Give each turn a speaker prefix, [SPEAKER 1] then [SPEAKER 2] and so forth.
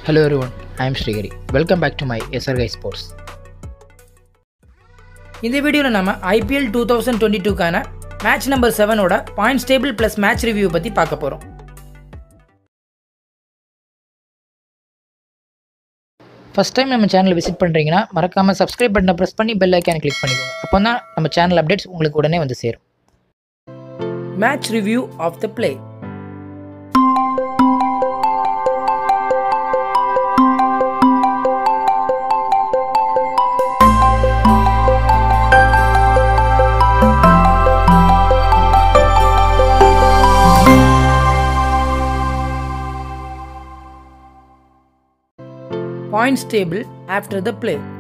[SPEAKER 1] Hello everyone, I am Srigari. Welcome back to my SRG Sports.
[SPEAKER 2] இந்த வீடியோவில் நம்ம IPL 2022க்கான மேட்ச் நம்பர் 7ஓட points table plus match review பற்றி பார்க்க போகிறோம். ஃபஸ்ட் டைம் நம்ம சேனலை விசிட் பண்ணுறீங்கன்னா மறக்காமல் சப்ஸ்கிரைப் பட்டனை ப்ரெஸ் பண்ணி பெல் ஐக்கானை கிளிக் பண்ணிக்கோங்க. அப்போ தான் நம்ம சேனல் அப்டேட்ஸ் உங்களுக்கு உடனே வந்து சேரும். Match review of the play. Points table after the play.